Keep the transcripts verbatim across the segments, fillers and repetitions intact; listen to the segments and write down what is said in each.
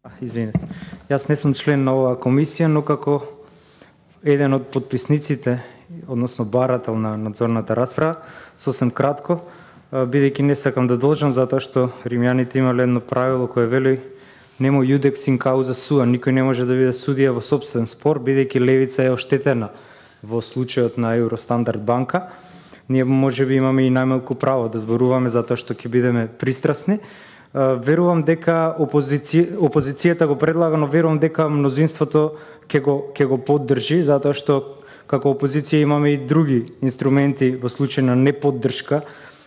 Извинете. Јас не сум член на оваа комисија, но како еден од подписниците, односно барател на надзорната расправа, сосем кратко, бидејќи не сакам да должам, затоа што римјаните имале едно правило кое вели немо јудекс ин кауза суа, никој не може да биде судија во собствен спор, бидејќи левица е оштетена во случајот на Евростандард банка. Ние може би имаме и најмалку право да зборуваме затоа што ќе бидеме пристрасни. Верувам дека опозиција, опозицијата го предлага, но верувам дека мнозинството ќе го ќе го поддржи, затоа што како опозиција имаме и други инструменти во случај на неподдршка,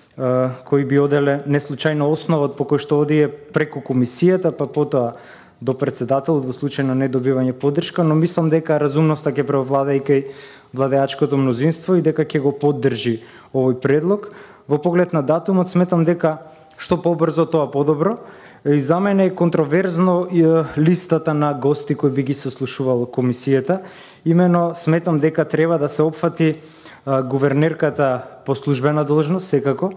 кои би оделе не случајно основот по кој што оди е преку комисијата, па потоа до председателот во случај на недобивање поддршка, но мислам дека разумноста ќе преовладае и кај владеачкото мнозинство и дека ќе го поддржи овој предлог. Во поглед на датумот сметам дека што побрзо тоа подобро. И за мене е контроверзно листата на гости кои би ги сослушувало комисијата. Имено сметам дека треба да се опфати гувернерката по службена должност, секако.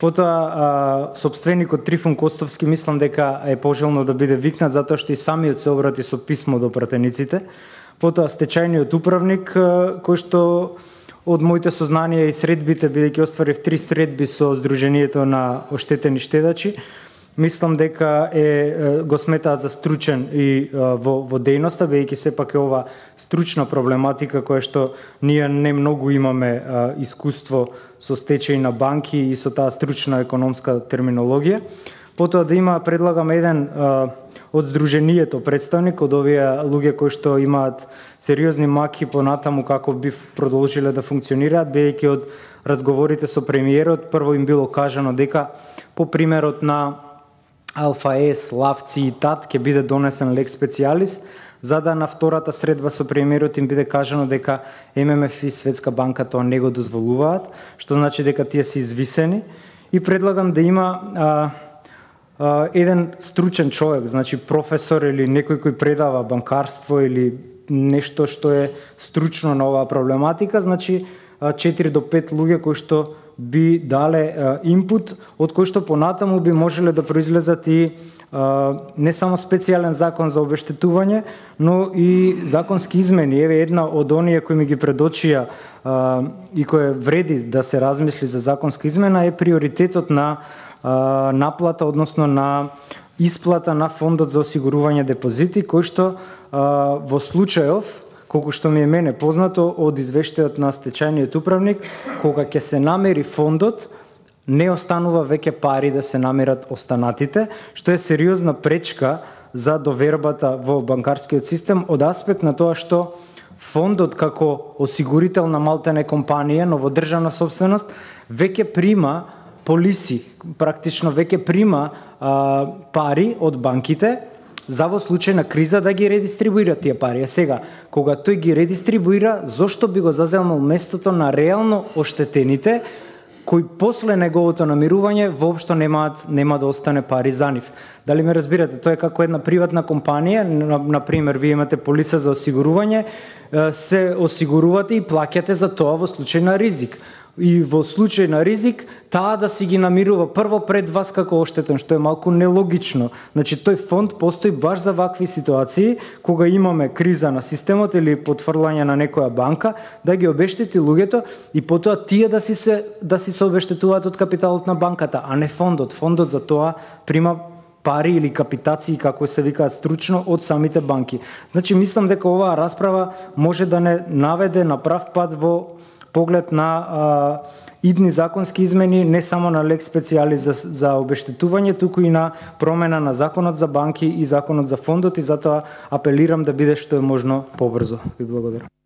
Потоа сопственикот Трифун Костовски мислам дека е пожелно да биде викнат, затоа што и самиот се обрати со писмо до пратениците. Потоа стечајниот управник, кој што од моите сознанија и средбите, бидејќи остварив три средби со Сдруженијето на оштетени штедачи, мислам дека е го сметаат за стручен и во во дејноста, бидејќи сепак е ова стручна проблематика која што ние не многу имаме искуство со стечај на банки и со таа стручна економска терминологија. Потоа да има, предлагам еден од Сдруженијето представник, од овие луѓе кои што имаат сериозни маки понатаму како би продолжиле да функционираат, бидејќи од разговорите со премиерот прво им било кажано дека по примерот на Алфа С, Лавци и Тат ќе биде донесен лек специјалис, за да на втората средба со премиерот им биде кажано дека М М Ф и Светска банка тоа не го дозволуваат, што значи дека тие се извисени. И предлагам да има а, а, еден стручен човек, значи професор или некој кој предава банкарство или нешто што е стручно на оваа проблематика, значи четири до пет луѓе кои што би дале инпут, од кој што понатаму би можеле да произлезат и не само специјален закон за обештетување, но и законски измени. Еве една од оние кои ми ги предочија и кој вреди да се размисли за законска измена е приоритетот на наплата, односно на исплата на фондот за осигурување депозити, кој што во случајов, колку што ми е мене познато од извештајот на стечајниот управник, кога ќе се намери фондот, не останува веќе пари да се намерат останатите, што е сериозна пречка за довербата во банкарскиот систем од аспект на тоа што фондот како осигурител на малтене компанија, но во државна собственост, веќе прима полиси, практично веќе прима а, пари од банките, за во случај на криза да ги редистрибуира тие пари. А сега, кога тој ги редистрибуира, зошто би го заземал местото на реално оштетените, кои после неговото намирување воопшто немаат нема да остане пари за нив. Дали ме разбирате? Тоа е како една приватна компанија, на, на пример, вие имате полиса за осигурување, се осигурувате и плаќате за тоа во случај на ризик. И во случај на ризик, таа да си ги намирува прво пред вас како оштетен, што е малку нелогично. Значи, тој фонд постои баш за вакви ситуации, кога имаме криза на системот или потфрлање на некоја банка, да ги обештети луѓето и потоа тие да си се, да си се обештетуваат од капиталот на банката, а не фондот. Фондот за тоа прима пари или капитации, како се викаат стручно, од самите банки. Значи, мислам дека оваа расправа може да не наведе на прав пат во поглед на а, идни законски измени, не само на лек специјали за, за обештетување, туку и на промена на законот за банки и законот за фондот, и затоа апелирам да биде што е можно побрзо. Ви благодарам.